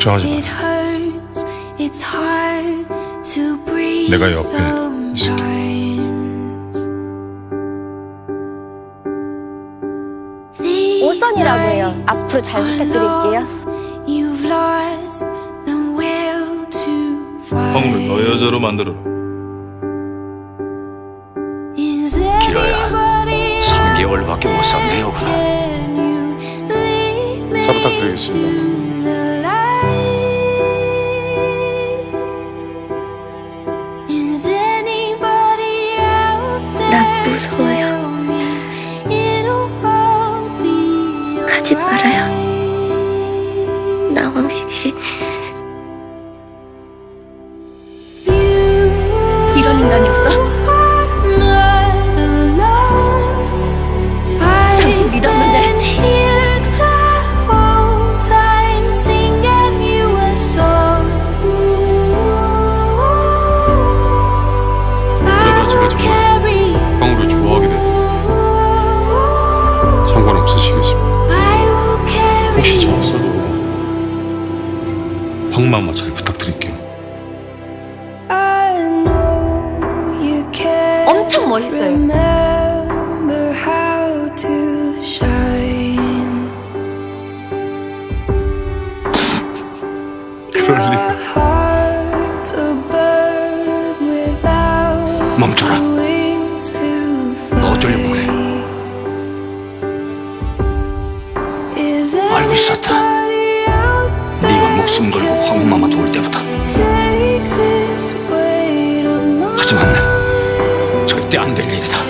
걱정하지 마. 내가 옆에 있을게. 오선이라고 해요. 앞으로 잘 부탁드릴게요. 황후를 너 여자로 만들어라. 길어야 3개월밖에 못 산대요, 그럼. 잘 부탁드리겠습니다. 나 무서워요. 가지 말아요. 나 왕식 씨. 이런 인간이었어? 당신 믿었는데. 그러다 제가 정말 황후를 좋아하게 되면 상관없으시겠습니까? 혹시 저 없어도 황마마 잘 부탁드릴게요. 엄청 멋있어요. 그럴 리가. 멈춰라. 너 어쩌려고 그래? 알고 있었다. 네가 목숨 걸고 황마마 도울 때부터. 하지만 절대 안 될 일이다.